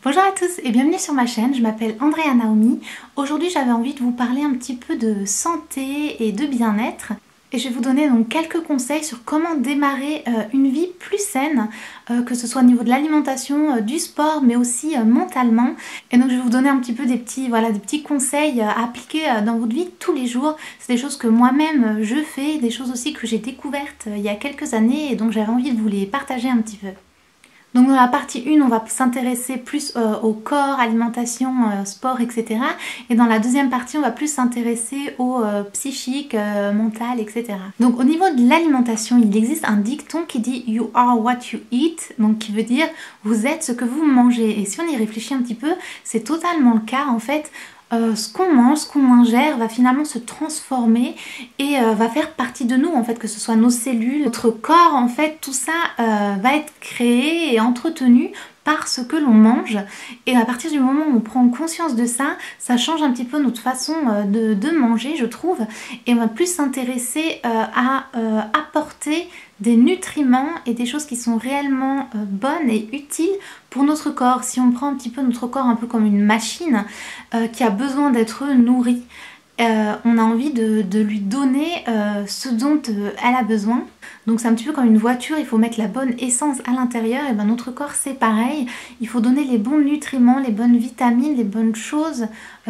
Bonjour à tous et bienvenue sur ma chaîne, je m'appelle Andrea Naomi. Aujourd'hui j'avais envie de vous parler un petit peu de santé et de bien-être. Et je vais vous donner donc quelques conseils sur comment démarrer une vie plus saine, que ce soit au niveau de l'alimentation, du sport, mais aussi mentalement. Et donc je vais vous donner un petit peu des petits conseils à appliquer dans votre vie tous les jours. C'est des choses que moi-même je fais, des choses aussi que j'ai découvertes il y a quelques années et donc j'avais envie de vous les partager un petit peu. Donc dans la partie 1, on va s'intéresser plus au corps, alimentation, sport, etc. Et dans la deuxième partie, on va plus s'intéresser au psychique, mental, etc. Donc au niveau de l'alimentation, il existe un dicton qui dit « You are what you eat », donc qui veut dire « Vous êtes ce que vous mangez ». Et si on y réfléchit un petit peu, c'est totalement le cas en fait. Ce qu'on mange, ce qu'on ingère va finalement se transformer et va faire partie de nous en fait, que ce soit nos cellules, notre corps en fait, tout ça va être créé et entretenu par ce que l'on mange. Et à partir du moment où on prend conscience de ça, ça change un petit peu notre façon de manger, je trouve, et on va plus s'intéresser à apporter des nutriments et des choses qui sont réellement bonnes et utiles pour notre corps. Si on prend un petit peu notre corps un peu comme une machine qui a besoin d'être nourrie, on a envie de lui donner ce dont elle a besoin. Donc c'est un petit peu comme une voiture, il faut mettre la bonne essence à l'intérieur, et ben notre corps c'est pareil, il faut donner les bons nutriments, les bonnes vitamines, les bonnes choses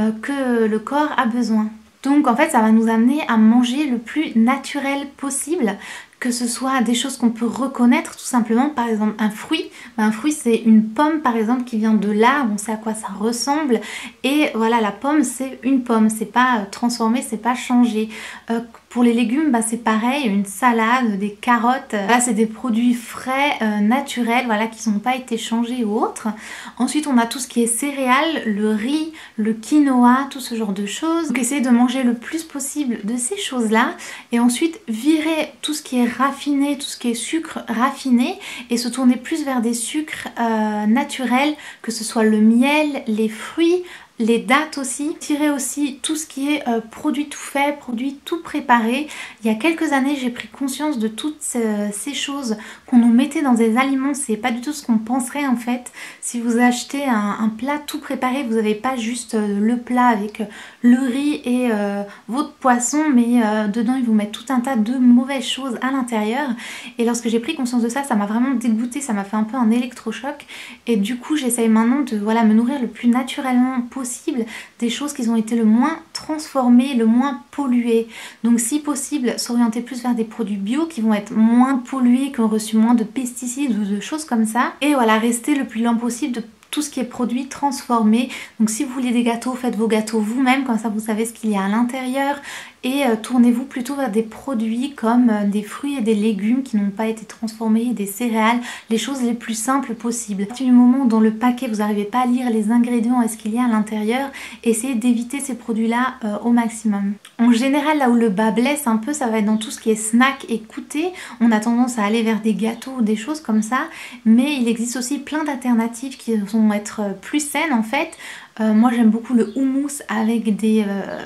que le corps a besoin. Donc en fait ça va nous amener à manger le plus naturel possible, que ce soit des choses qu'on peut reconnaître tout simplement, par exemple un fruit. Un fruit c'est une pomme par exemple qui vient de l'arbre, on sait à quoi ça ressemble et voilà, la pomme c'est une pomme, c'est pas transformé, c'est pas changé. Pour les légumes c'est pareil, une salade, des carottes, là c'est des produits frais, naturels, voilà, qui n'ont pas été changés ou autres. Ensuite on a tout ce qui est céréales, le riz, le quinoa, tout ce genre de choses. Donc essayez de manger le plus possible de ces choses là et ensuite virer tout ce qui est raffiné, tout ce qui est sucre raffiné et se tourner plus vers des sucres naturels, que ce soit le miel, les fruits, les dattes aussi. Tirer aussi tout ce qui est produit tout fait, produit tout préparé. Il y a quelques années j'ai pris conscience de toutes ces choses qu'on nous mettait dans des aliments, c'est pas du tout ce qu'on penserait en fait. Si vous achetez un plat tout préparé, vous n'avez pas juste le plat avec le riz et votre poisson, mais dedans ils vous mettent tout un tas de mauvaises choses à l'intérieur. Et lorsque j'ai pris conscience de ça, ça m'a vraiment dégoûtée, ça m'a fait un peu un électrochoc. Et du coup j'essaye maintenant de me nourrir le plus naturellement possible, des choses qui ont été le moins transformées, le moins polluées. Donc si possible, s'orienter plus vers des produits bio qui vont être moins pollués, qui ont reçu moins de pesticides ou de choses comme ça. Et voilà, rester le plus lent possible de tout ce qui est produit transformé. Donc si vous voulez des gâteaux, faites vos gâteaux vous-même, comme ça vous savez ce qu'il y a à l'intérieur. Et tournez-vous plutôt vers des produits comme des fruits et des légumes qui n'ont pas été transformés, des céréales, les choses les plus simples possibles. À partir du moment où dans le paquet vous n'arrivez pas à lire les ingrédients et ce qu'il y a à l'intérieur, essayez d'éviter ces produits-là au maximum. En général, là où le bas blesse un peu, ça va être dans tout ce qui est snack et goûter. On a tendance à aller vers des gâteaux ou des choses comme ça, mais il existe aussi plein d'alternatives qui vont être plus saines en fait. Moi j'aime beaucoup le houmous avec des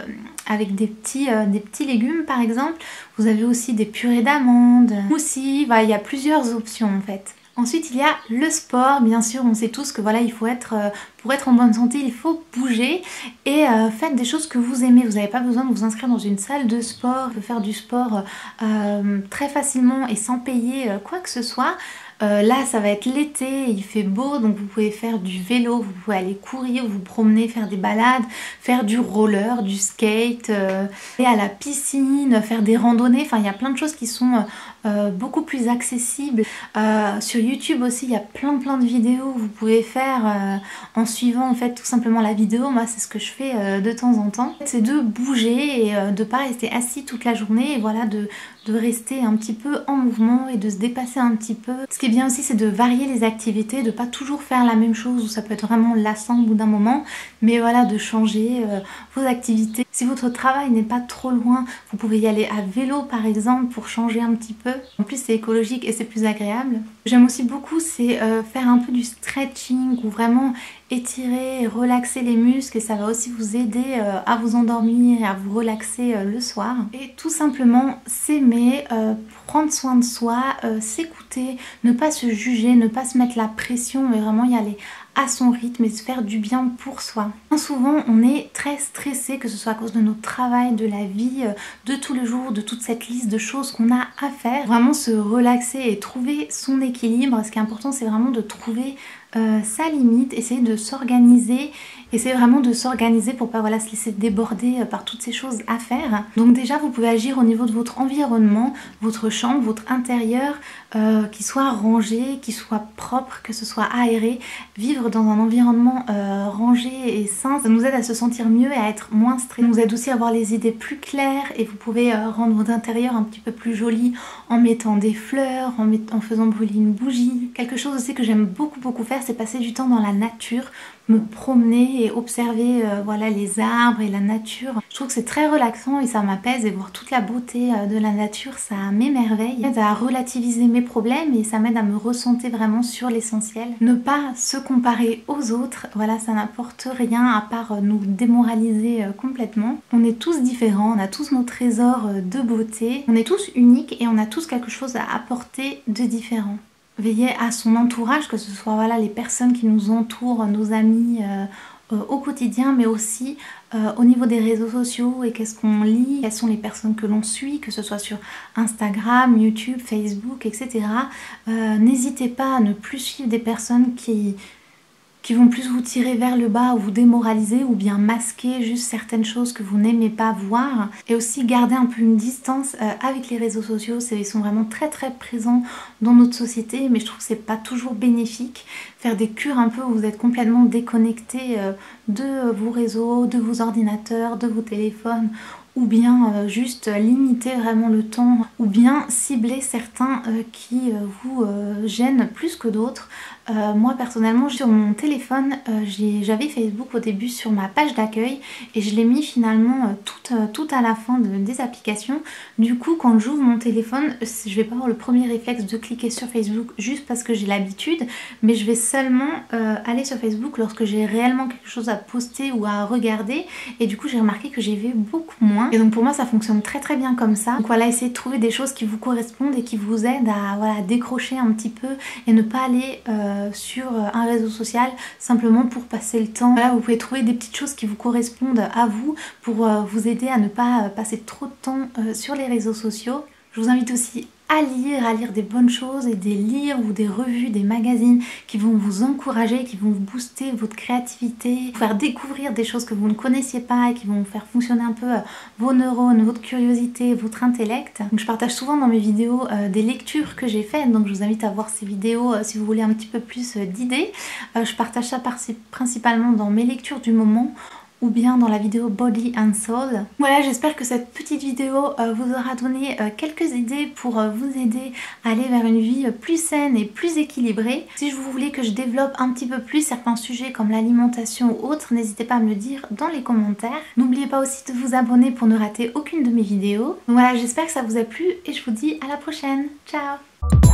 petits légumes par exemple. Vous avez aussi des purées d'amandes, aussi, il y a plusieurs options en fait. Ensuite il y a le sport, bien sûr on sait tous que voilà, il faut être, pour être en bonne santé il faut bouger et faites des choses que vous aimez. Vous n'avez pas besoin de vous inscrire dans une salle de sport, vous pouvez faire du sport très facilement et sans payer quoi que ce soit. Là ça va être l'été, il fait beau, donc vous pouvez faire du vélo, vous pouvez aller courir, vous promener, faire des balades, faire du roller, du skate, aller à la piscine, faire des randonnées. Enfin il y a plein de choses qui sont beaucoup plus accessibles. Sur YouTube aussi il y a plein de vidéos que vous pouvez faire en suivant en fait tout simplement la vidéo. Moi c'est ce que je fais de temps en temps. C'est de bouger et de pas rester assis toute la journée et voilà, de rester un petit peu en mouvement et de se dépasser un petit peu. Ce qui est bien aussi c'est de varier les activités, de pas toujours faire la même chose où ça peut être vraiment lassant au bout d'un moment, mais voilà, de changer vos activités. Si votre travail n'est pas trop loin, vous pouvez y aller à vélo par exemple pour changer un petit peu. En plus c'est écologique et c'est plus agréable. J'aime aussi beaucoup c'est faire un peu du stretching ou vraiment étirer, relaxer les muscles, et ça va aussi vous aider à vous endormir et à vous relaxer le soir. Et tout simplement s'aimer, prendre soin de soi, s'écouter, ne pas se juger, ne pas se mettre la pression, mais vraiment y aller à son rythme et se faire du bien pour soi. Souvent on est très stressé, que ce soit à cause de notre travail, de la vie, de tous les jours, de toute cette liste de choses qu'on a à faire. Vraiment se relaxer et trouver son équilibre. Ce qui est important, c'est vraiment de trouver sa limite, essayer de s'organiser, essayer vraiment de s'organiser pour pas se laisser déborder par toutes ces choses à faire. Donc déjà vous pouvez agir au niveau de votre environnement, votre chambre, votre intérieur, qui soit rangé, qui soit propre, que ce soit aéré. Vivre dans un environnement rangé et sain, ça nous aide à se sentir mieux et à être moins stressé. Ça nous aide aussi à avoir les idées plus claires et vous pouvez rendre votre intérieur un petit peu plus joli en mettant des fleurs, en faisant brûler une bougie. Quelque chose aussi que j'aime beaucoup faire, c'est passer du temps dans la nature, me promener et observer les arbres et la nature. Je trouve que c'est très relaxant et ça m'apaise, et voir toute la beauté de la nature, ça m'émerveille. Ça m'aide à relativiser mes problèmes et ça m'aide à me recentrer vraiment sur l'essentiel. Ne pas se comparer aux autres, ça n'apporte rien à part nous démoraliser complètement. On est tous différents, on a tous nos trésors de beauté, on est tous uniques et on a tous quelque chose à apporter de différent. Veiller à son entourage, que ce soit les personnes qui nous entourent, nos amis au quotidien, mais aussi au niveau des réseaux sociaux et qu'est-ce qu'on lit, quelles sont les personnes que l'on suit, que ce soit sur Instagram, YouTube, Facebook, etc. N'hésitez pas à ne plus suivre des personnes qui vont plus vous tirer vers le bas ou vous démoraliser, ou bien masquer juste certaines choses que vous n'aimez pas voir. Et aussi garder un peu une distance avec les réseaux sociaux. Ils sont vraiment très présents dans notre société, mais je trouve que c'est pas toujours bénéfique. Faire des cures un peu où vous êtes complètement déconnecté de vos réseaux, de vos ordinateurs, de vos téléphones, ou bien juste limiter vraiment le temps, ou bien cibler certains qui vous gênent plus que d'autres. Moi personnellement sur mon téléphone j'avais Facebook au début sur ma page d'accueil et je l'ai mis finalement tout à la fin des applications. Du coup quand j'ouvre mon téléphone je vais pas avoir le premier réflexe de cliquer sur Facebook juste parce que j'ai l'habitude, mais je vais seulement aller sur Facebook lorsque j'ai réellement quelque chose à poster ou à regarder, et du coup j'ai remarqué que j'y vais beaucoup moins. Et donc pour moi ça fonctionne très bien comme ça. Donc essayez de trouver des choses qui vous correspondent et qui vous aident à décrocher un petit peu et ne pas aller sur un réseau social simplement pour passer le temps. Vous pouvez trouver des petites choses qui vous correspondent à vous pour vous aider à ne pas passer trop de temps sur les réseaux sociaux. Je vous invite aussi à lire des bonnes choses et des livres ou des revues, des magazines qui vont vous encourager, qui vont vous booster votre créativité, vous faire découvrir des choses que vous ne connaissiez pas et qui vont vous faire fonctionner un peu vos neurones, votre curiosité, votre intellect. Donc je partage souvent dans mes vidéos des lectures que j'ai faites, donc je vous invite à voir ces vidéos si vous voulez un petit peu plus d'idées. Je partage ça principalement dans mes lectures du moment, ou bien dans la vidéo Body and Soul. Voilà, j'espère que cette petite vidéo vous aura donné quelques idées pour vous aider à aller vers une vie plus saine et plus équilibrée. Si vous voulez que je développe un petit peu plus certains sujets comme l'alimentation ou autres, n'hésitez pas à me le dire dans les commentaires. N'oubliez pas aussi de vous abonner pour ne rater aucune de mes vidéos. Donc voilà, j'espère que ça vous a plu et je vous dis à la prochaine. Ciao!